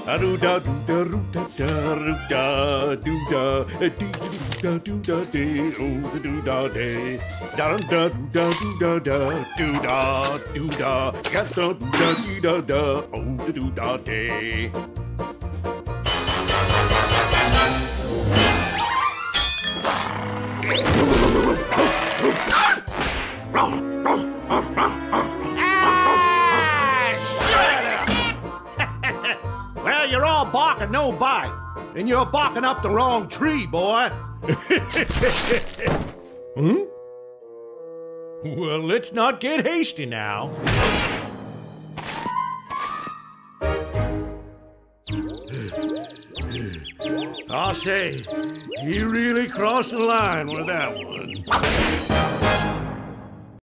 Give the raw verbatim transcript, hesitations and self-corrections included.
A do da do da do da da do da do da do da do oh do da day da da do da do da da do da do da ga da do da do da da oh do da day. Well, you're all bark and no bite. And you're barking up the wrong tree, boy. Hmm? Well, let's not get hasty now. I'll say, he really crossed the line with that one.